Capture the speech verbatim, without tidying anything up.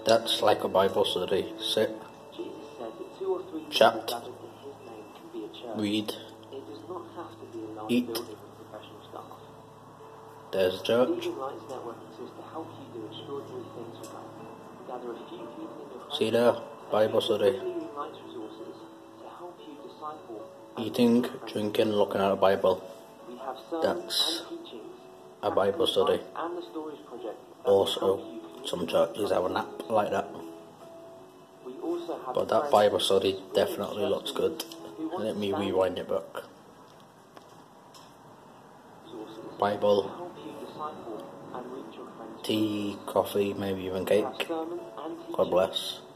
That's like a Bible study. Sit, chat, read, eat. There's church. See there, Bible study. Eating, drinking, looking at a Bible. That's a Bible study. Also, some churches have a nap like that. But that Bible study definitely looks good. Let me rewind it back. Bible, tea, coffee, maybe even cake. God bless.